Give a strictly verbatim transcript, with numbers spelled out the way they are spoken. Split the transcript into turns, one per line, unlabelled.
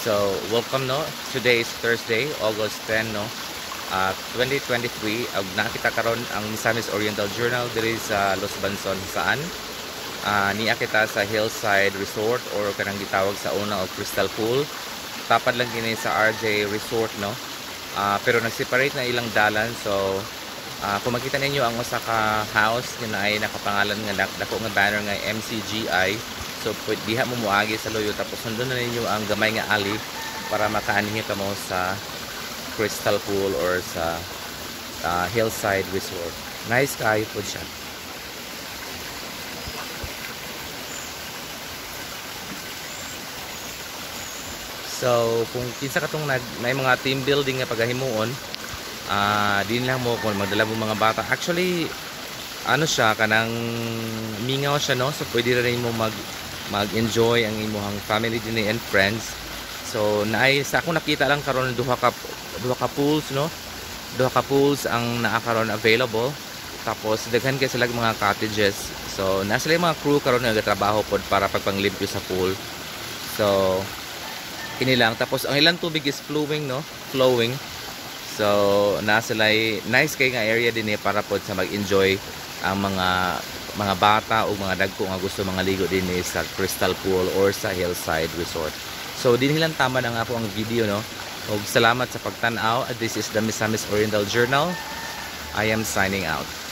So, welcome no. Today is Thursday, August tenth no. Uh, twenty twenty-three. Ag nakita karon ang Misamis Oriental Journal diri sa Los Banson saan uh, niya kita sa Hillside Resort or kanang gitawag sa una o Crystal Pool. Tapad lang kini sa R J Resort no. Uh, pero nag-separate na ilang dalan, so uh, kung makita ninyo ang usa ka house nga ay nakapangalan nga dako nga banner nga M C G I. So pwede diha mo muagi sa loyo tapos sundon na ninyo ang gamay nga alley para makaanhi ka mo sa Crystal Pool or sa uh, Hillside Resort. Nice kayo po siya. So kung kinsa katong nag may mga team building nga pagahimuon, ah uh, din lang mo kung magdala mo mga bata. Actually ano siya kanang mingaw siya no, so pwede rin mo mag mag-enjoy ang imuhang family din and friends. So naay sa akong nakita lang karon duha ka duha ka pools no. Duha ka pools ang naa karon available. Tapos daghan kay sila mga cottages. So naa sila mga crew karon nga nagatrabaho pod para pagpanglimpyo sa pool. So kini lang, tapos ang ilang tubig is flowing no, flowing. So naa sila nice kay nga area din eh para pod sa mag-enjoy ang mga mga bata o mga dagko nga gusto mga ligo din eh sa Crystal Pool or sa Hillside Resort. So din lang tama na nga po ang video no. Ug salamat sa pagtan-aw. This is the Misamis Oriental Journal. I am signing out.